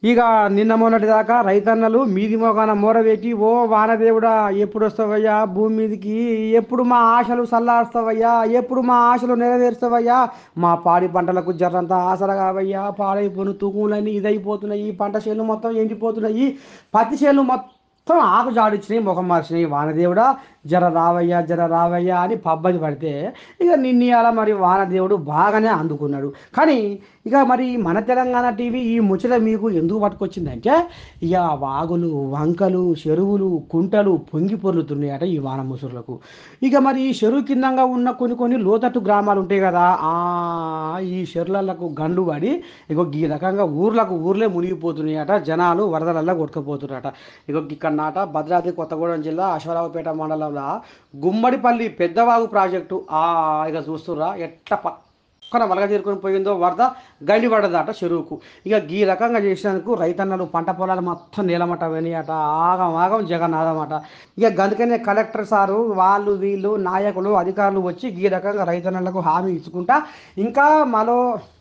ఇక నిన్న మొన్నటి దాకా రైతన్నలు మీది మోగాన మోరబెట్టి ఓ వానదేవుడా ఎప్పుడు వస్తావయ్యా భూమి మీదకి, ఎప్పుడు మా ఆశలు సల్లారుస్తావయ్యా, ఎప్పుడు మా ఆశలు నెరవేరుస్తావయ్యా, మా పాడి పంటలకు జర్రంతా ఆసరా కావయ్యా, పాడైపోయిన తూములన్నీ ఇదైపోతున్నాయి, పంట చేనులు మొత్తం ఎండిపోతున్నాయి, పత్తి చేనులు మొత్తం ఆకు జాడిచ్చినాయి, ముఖం మార్చినాయి, వానదేవుడా జర రావయ్యా అని పబ్బది పడితే ఇక నిన్నయాల మరి వానదేవుడు బాగానే అందుకున్నాడు. కానీ ఇక మరి మన తెలంగాణ టీవీ ఈ ముచ్చట మీకు ఎందుకు పట్టుకొచ్చిందంటే, ఇక వాగులు వంకలు చెరువులు కుంటలు పొంగి పొర్లుతున్నాయట ఈ వాన ముసురులకు. ఇక మరి ఈ చెరువు కిందంగా ఉన్న కొన్ని కొన్ని లోతట్టు గ్రామాలు ఉంటాయి కదా, ఈ చెరువులకు గండ్లు పడి ఇగో ఈ రకంగా ఊర్లే మునిగిపోతున్నాయట, జనాలు వరదలల్లో కొట్టుకుపోతున్నారట. ఇగో ఇక్కడ నాట భద్రాద్రి కొత్తగూడెం జిల్లా అశ్వరావుపేట మండలంలో గుమ్మడిపల్లి పెద్దవాగు ప్రాజెక్టు ఇక చూస్తుర్రా ఎట్లా పక్కన వలగ తీరుకొని పోయిందో వరద గండి పడదట చెరువుకు. ఇక ఈ రకంగా చేసినందుకు రైతన్నలు పంట పొలాలు మొత్తం నీలమట వెనియట, ఆగం ఆగం జగన్నాథం అట. ఇక అందుకనే కలెక్టర్ సారు వాళ్ళు వీళ్ళు నాయకులు అధికారులు వచ్చి ఈ రకంగా రైతన్నలకు హామీ ఇచ్చుకుంటా ఇంకా మరో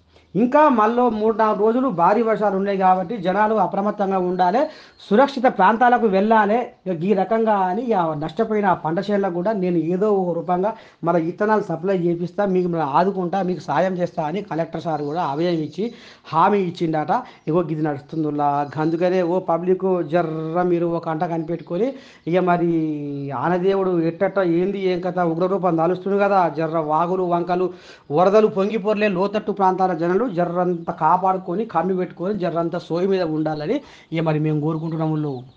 మళ్ళీ 3-4 రోజులు భారీ వర్షాలు ఉన్నాయి కాబట్టి జనాలు అప్రమత్తంగా ఉండాలి, సురక్షిత ప్రాంతాలకు వెళ్ళాలి. ఇక ఈ రకంగా అని ఇక నష్టపోయిన పంట చేనులకు కూడా నేను ఏదో ఒక రూపంగా మన విత్తనాలు సప్లై చేపిస్తా, మీకు ఆదుకుంటా, మీకు సాయం చేస్తా అని కలెక్టర్ సార్ కూడా అభయం ఇచ్చి హామీ ఇచ్చిండట. ఇగో ఇది నడుస్తుందిలా అందుకనే ఓ పబ్లిక్ జర్ర మీరు ఒక అంట కనిపెట్టుకొని ఇక మరి ఆనదేవుడు ఎట్టట్ట ఏంది ఏం కథ ఉగ్రరూపం దాలుస్తుంది కదా, జర్ర వాగులు వంకలు వరదలు పొంగిపోర్లే లోతట్టు ప్రాంతాల జనాలు జర్రంతా కాపాడుకొని కన్ను పెట్టుకొని జర్రంతా సోయి మీద ఉండాలని ఇక మరి మేము కోరుకుంటున్నాము.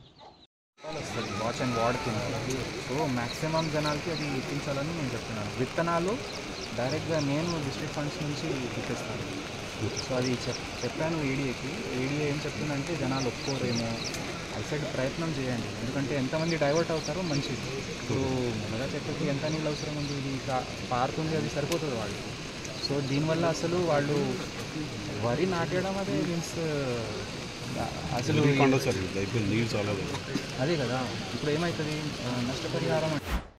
వస్తుంది వాచ్ అండ్ వార్డ్ కింద. సో మ్యాక్సిమం జనాలకి అది ఇప్పించాలని నేను చెప్తున్నాను. విత్తనాలు డైరెక్ట్గా నేను డిస్ట్రిక్ట్ ఫండ్స్ నుంచి ఇప్పిస్తాను. సో అది చెప్పాను ఏడీఏకి. ఏడీఏ ఏం చెప్తుందంటే జనాలు ఒప్పుకోరేమో, అసలు ప్రయత్నం చేయండి, ఎందుకంటే ఎంతమంది డైవర్ట్ అవుతారో మంచిది. ఇప్పుడు మొదల చెట్టుకి ఎంత నీళ్ళు అవసరం ఉంది, ఇది పారుతుంది, అది సరిపోతుంది వాళ్ళకి. సో దీనివల్ల అసలు వాళ్ళు వరి నాటడం అదే మీన్స్ అసలు అదే కదా ఇప్పుడు ఏమవుతుంది, నష్టపరిహారం